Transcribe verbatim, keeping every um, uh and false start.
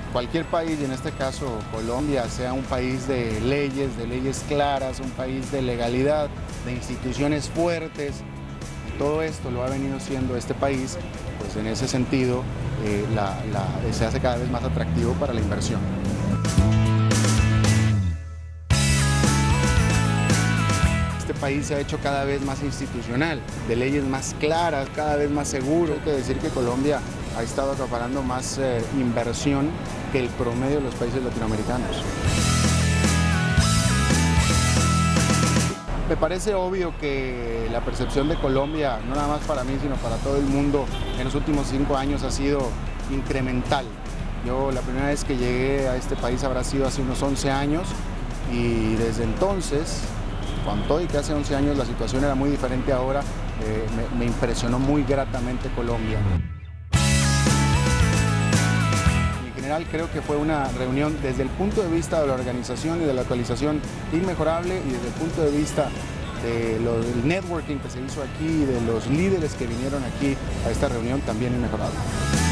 cualquier país, y en este caso Colombia, sea un país de leyes, de leyes claras, un país de legalidad, de instituciones fuertes, y todo esto lo ha venido siendo este país, pues en ese sentido eh, la, la, se hace cada vez más atractivo para la inversión. Este país se ha hecho cada vez más institucional, de leyes más claras, cada vez más seguro. Hay que decir que Colombia ha estado acaparando más eh, inversión que el promedio de los países latinoamericanos. Me parece obvio que la percepción de Colombia, no nada más para mí, sino para todo el mundo, en los últimos cinco años ha sido incremental. Yo la primera vez que llegué a este país habrá sido hace unos once años y desde entonces, con todo y que hace once años la situación era muy diferente ahora, eh, me, me impresionó muy gratamente Colombia. En general creo que fue una reunión desde el punto de vista de la organización y de la actualización inmejorable, y desde el punto de vista de lo, del networking que se hizo aquí, de los líderes que vinieron aquí a esta reunión también inmejorable.